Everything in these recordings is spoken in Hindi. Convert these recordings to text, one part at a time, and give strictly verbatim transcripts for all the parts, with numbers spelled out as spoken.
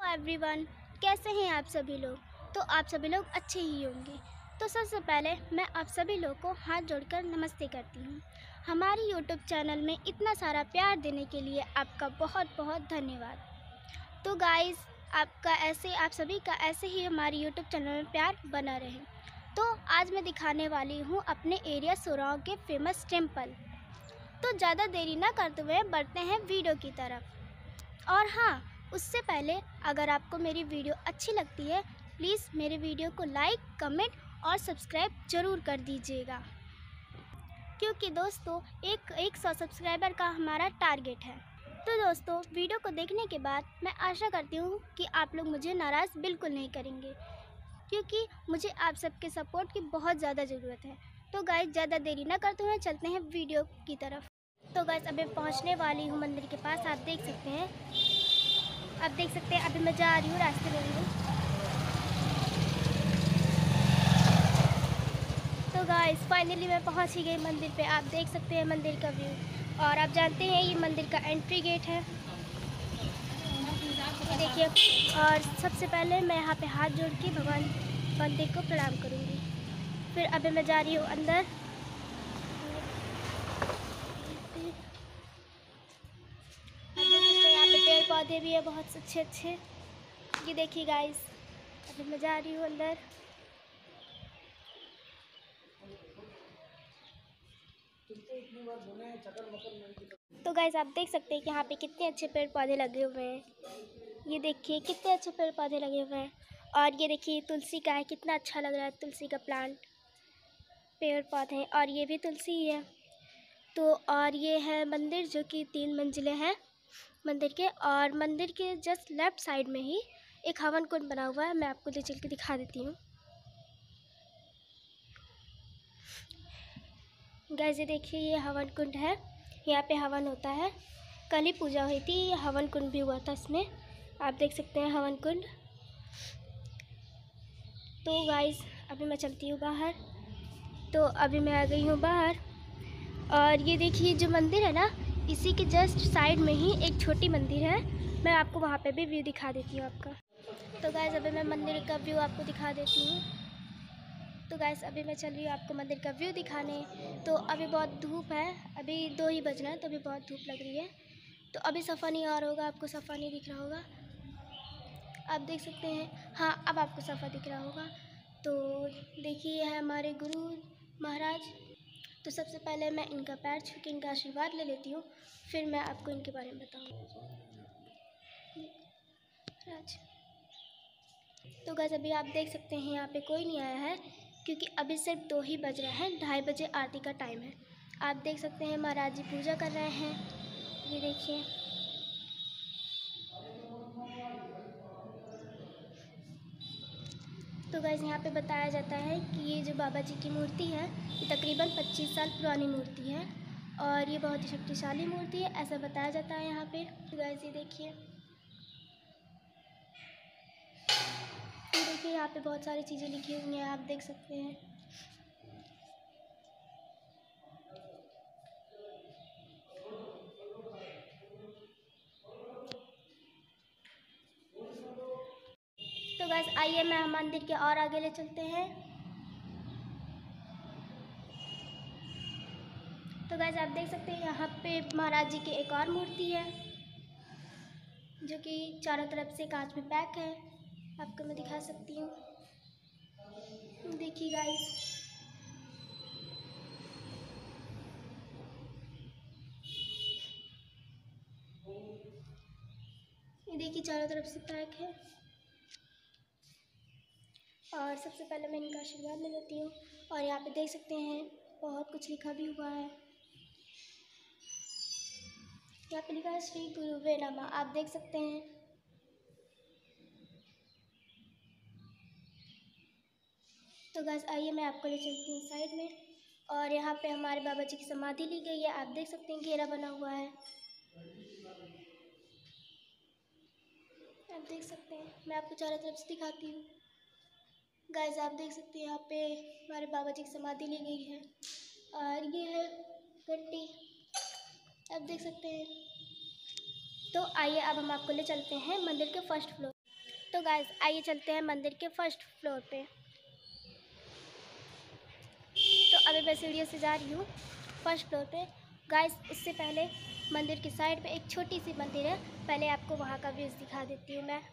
एवरीवन, कैसे हैं आप सभी लोग। तो आप सभी लोग अच्छे ही होंगे। तो सबसे पहले मैं आप सभी लोग को हाथ जोड़कर नमस्ते करती हूँ। हमारी यूट्यूब चैनल में इतना सारा प्यार देने के लिए आपका बहुत बहुत धन्यवाद। तो गाइस, आपका ऐसे आप सभी का ऐसे ही हमारी यूट्यूब चैनल में प्यार बना रहे। तो आज मैं दिखाने वाली हूँ अपने एरिया सोराव के फेमस टेम्पल। तो ज़्यादा देरी ना करते हुए बढ़ते हैं वीडियो की तरफ। और हाँ, उससे पहले अगर आपको मेरी वीडियो अच्छी लगती है, प्लीज़ मेरे वीडियो को लाइक, कमेंट और सब्सक्राइब ज़रूर कर दीजिएगा, क्योंकि दोस्तों एक एक सौ सब्सक्राइबर का हमारा टारगेट है। तो दोस्तों, वीडियो को देखने के बाद मैं आशा करती हूँ कि आप लोग मुझे नाराज़ बिल्कुल नहीं करेंगे, क्योंकि मुझे आप सबके सपोर्ट की बहुत ज़्यादा ज़रूरत है। तो गाइस, ज़्यादा देरी ना करते हुए चलते हैं वीडियो की तरफ। तो गाइस, अभी पहुँचने वाली हूँ मंदिर के पास। आप देख सकते हैं आप देख सकते हैं अभी मैं जा रही हूँ, रास्ते में हूँ। तो गाइस, फाइनली मैं पहुँच ही गई मंदिर पे। आप देख सकते हैं मंदिर का व्यू। और आप जानते हैं ये मंदिर का एंट्री गेट है, ये देखिए। और सबसे पहले मैं यहाँ पे हाथ जोड़ के भगवान मंदिर को प्रणाम करूँगी। फिर अभी मैं जा रही हूँ अंदर। यहाँ पे पेड़ पौधे भी है बहुत अच्छे अच्छे। ये देखिए गाइस, अभी मैं जा रही हूँ अंदर। तो गाइस, आप देख सकते हैं कि यहाँ पे कितने अच्छे पेड़ पौधे लगे हुए हैं। ये देखिए कितने अच्छे पेड़ पौधे लगे हुए हैं। और ये देखिए तुलसी का है, कितना अच्छा लग रहा है तुलसी का प्लांट, पेड़ पौधे। और ये भी तुलसी ही है। तो और ये है मंदिर, जो कि तीन मंजिले हैं मंदिर के। और मंदिर के जस्ट लेफ्ट साइड में ही एक हवन कुंड बना हुआ है। मैं आपको ले चल के दिखा देती हूँ। गाइस, ये देखिए, ये हवन कुंड है। यहाँ पे हवन होता है। कल ही पूजा हुई थी, हवन कुंड भी हुआ था इसमें। आप देख सकते हैं हवन कुंड। तो गाइस, अभी मैं चलती हूँ बाहर। तो अभी मैं आ गई हूँ बाहर। और ये देखिए जो मंदिर है ना, इसी के जस्ट साइड में ही एक छोटी मंदिर है। मैं आपको वहाँ पे भी व्यू दिखा देती हूँ आपका। तो गाइस, अभी मैं मंदिर का व्यू आपको दिखा देती हूँ। तो गाइस, अभी मैं चल रही हूँ आपको मंदिर का व्यू दिखाने। तो अभी बहुत धूप है, अभी दो ही बज रहे हैं, तो अभी बहुत धूप लग रही है। तो अभी सफ़ा नहीं आ रहा होगा, आपको सफ़ा नहीं दिख रहा होगा। आप देख सकते हैं, हाँ अब आपको सफ़ा दिख रहा होगा। तो देखिए, ये है हमारे गुरु महाराज। तो सबसे पहले मैं इनका पैर छू के इनका आशीर्वाद ले लेती हूँ, फिर मैं आपको इनके बारे में बताऊँगी। तो गाइस, अभी आप देख सकते हैं यहाँ पे कोई नहीं आया है, क्योंकि अभी सिर्फ दो ही बज रहे हैं। ढाई बजे आरती का टाइम है। आप देख सकते हैं महाराज जी पूजा कर रहे हैं। ये देखिए। तो गाइस, यहाँ पे बताया जाता है कि ये जो बाबा जी की मूर्ति है, ये तकरीबन पच्चीस साल पुरानी मूर्ति है और ये बहुत ही शक्तिशाली मूर्ति है, ऐसा बताया जाता है यहाँ पे। तो गाइस, ये देखिए देखिए यहाँ पे बहुत सारी चीज़ें लिखी हुई हैं, आप देख सकते हैं। तो गाइस, आइए मैं मंदिर के और आगे ले चलते हैं। तो गाइस, आप देख सकते हैं यहाँ पे महाराज जी की एक और मूर्ति है, जो कि चारों तरफ से कांच में पैक है। आपको मैं दिखा सकती हूँ, देखिए गाइस। ये देखिए चारों तरफ से पैक है। और सबसे पहले मैं इनका आशीर्वाद ले लेती हूँ। और यहाँ पे देख सकते हैं बहुत कुछ लिखा भी हुआ है। यहाँ पे लिखा है श्री गुरुवे नमः, आप देख सकते हैं। तो गाइस, आइए मैं आपको ले चलती हूँ साइड में। और यहाँ पे हमारे बाबा जी की समाधि ली गई है। आप देख सकते हैं घेरा बना हुआ है, आप देख सकते हैं। मैं आपको चारों तरफ से दिखाती हूँ। गाइस, आप देख सकते हैं यहाँ पे हमारे बाबा जी की समाधि ली गई है। और ये है घंटी, आप देख सकते हैं। तो आइए अब हम आपको ले चलते हैं मंदिर के फर्स्ट फ्लोर। तो गाइस आइए चलते हैं मंदिर के फर्स्ट फ्लोर पे। तो अभी मैं सीढ़ियों से जा रही हूँ फर्स्ट फ्लोर पे। गाइस उससे पहले मंदिर की साइड पे एक छोटी सी मंदिर है, पहले आपको वहाँ का व्यूज़ दिखा देती हूँ मैं।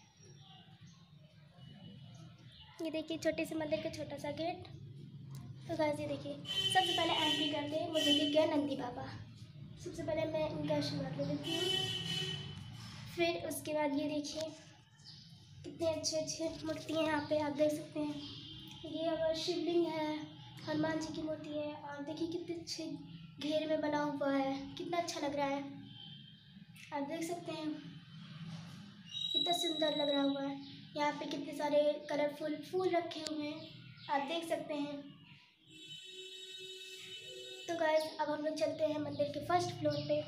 ये देखिए छोटे से मंदिर का छोटा सा गेट। तो गाइस ये देखिए सबसे पहले एंट्री करते हैं मुझे दिख गया नंदी बाबा। सबसे पहले मैं इनका आशीर्वाद ले लेती हूँ। फिर उसके बाद ये देखिए कितने अच्छे अच्छे मूर्ति हैं यहाँ पे, आप देख सकते हैं। ये हमारा शिवलिंग है, हनुमान जी की मूर्ति है, और देखिए कितने अच्छे घेर में बना हुआ है, कितना अच्छा लग रहा है, आप देख सकते हैं कितना सुंदर लग रहा हुआ है। यहाँ पे कितने सारे कलरफुल फूल रखे हुए हैं, आप देख सकते हैं। तो गाइस अब हम लोग चलते हैं मंदिर के फर्स्ट फ्लोर पे।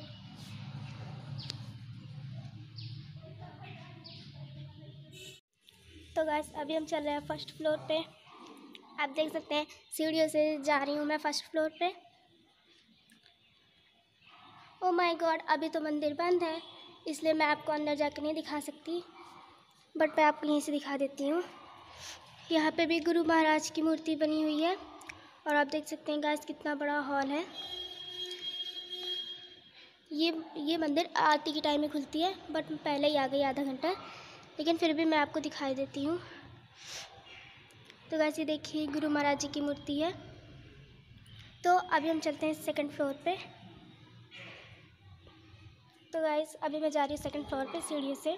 तो गाइस अभी हम चल रहे हैं फर्स्ट फ्लोर पे, आप देख सकते हैं सीढ़ियों से जा रही हूँ मैं फर्स्ट फ्लोर पे। ओ माय गॉड, अभी तो मंदिर बंद है इसलिए मैं आपको अंदर जाकर नहीं दिखा सकती, बट मैं आपको यहीं से दिखा देती हूँ। यहाँ पे भी गुरु महाराज की मूर्ति बनी हुई है, और आप देख सकते हैं गाइस कितना बड़ा हॉल है। ये ये मंदिर आरती के टाइम में खुलती है, बट मैं पहले ही आ गई आधा घंटा, लेकिन फिर भी मैं आपको दिखाई देती हूँ। तो गाइस ये देखिए गुरु महाराज जी की मूर्ति है। तो अभी हम चलते हैं सेकंड फ्लोर पे। तो गाइस अभी मैं जा रही हूँ सेकंड फ्लोर पे सीढ़ियों से।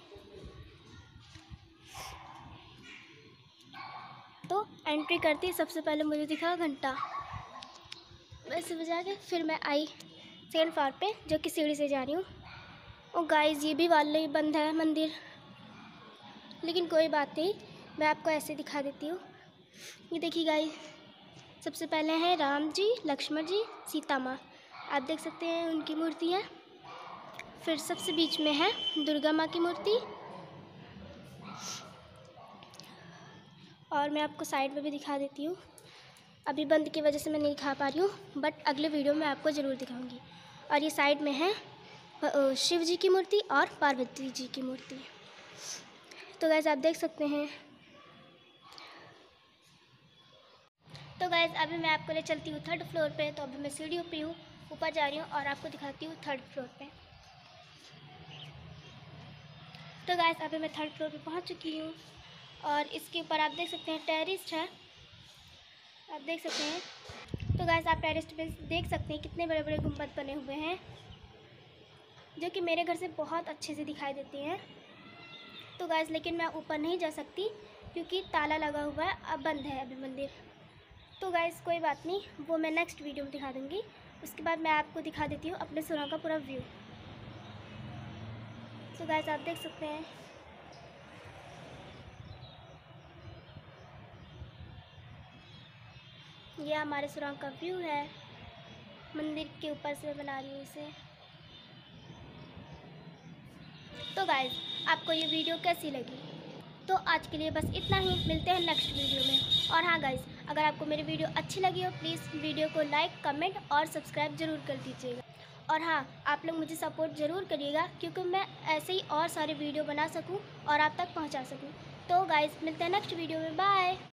तो एंट्री करती सबसे पहले मुझे दिखा घंटा, वैसे बजा के फिर मैं आई सेकंड फ्लोर पे जो कि सीढ़ी से जा रही हूँ। और गाइस ये भी वाले ही बंद है मंदिर, लेकिन कोई बात नहीं, मैं आपको ऐसे दिखा देती हूँ। ये देखिए गाइस सबसे पहले हैं राम जी, लक्ष्मण जी, सीता माँ, आप देख सकते हैं उनकी मूर्ति है। फिर सबसे बीच में है दुर्गा माँ की मूर्ति, और मैं आपको साइड में भी दिखा देती हूँ। अभी बंद की वजह से मैं नहीं दिखा पा रही हूँ, बट अगले वीडियो में आपको ज़रूर दिखाऊंगी। और ये साइड में है शिव जी की मूर्ति और पार्वती जी की मूर्ति। तो गाइस आप देख सकते हैं। तो गाइस अभी मैं आपको ले चलती हूँ थर्ड फ्लोर पे। तो अभी मैं सीढ़ियों पे हूँ, ऊपर जा रही हूँ और आपको दिखाती हूँ थर्ड फ्लोर पे। तो गाइस अभी मैं थर्ड फ्लोर पे पहुँच चुकी हूँ, और इसके ऊपर आप देख सकते हैं टेरेस है, आप देख सकते हैं। तो गाइस आप टेरेस पे देख सकते हैं कितने बड़े बड़े गुंबद बने हुए हैं, जो कि मेरे घर से बहुत अच्छे से दिखाई देते हैं। तो गाइस लेकिन मैं ऊपर नहीं जा सकती क्योंकि ताला लगा हुआ है, अब बंद है अभी मंदिर। तो गाइस कोई बात नहीं, वो मैं नेक्स्ट वीडियो में दिखा दूँगी। उसके बाद मैं आपको दिखा देती हूँ अपने सुराग का पूरा व्यू। तो गाइस आप देख सकते हैं ये हमारे सुराग का व्यू है, मंदिर के ऊपर से मैं बना रही हूँ इसे। तो गाइस आपको ये वीडियो कैसी लगी? तो आज के लिए बस इतना ही, मिलते हैं नेक्स्ट वीडियो में। और हाँ गाइस, अगर आपको मेरी वीडियो अच्छी लगी हो प्लीज़ वीडियो को लाइक, कमेंट और सब्सक्राइब ज़रूर कर दीजिएगा। और हाँ, आप लोग मुझे सपोर्ट ज़रूर करिएगा क्योंकि मैं ऐसे ही और सारे वीडियो बना सकूँ और आप तक पहुँचा सकूँ। तो गाइस मिलते हैं नेक्स्ट वीडियो में, बाय।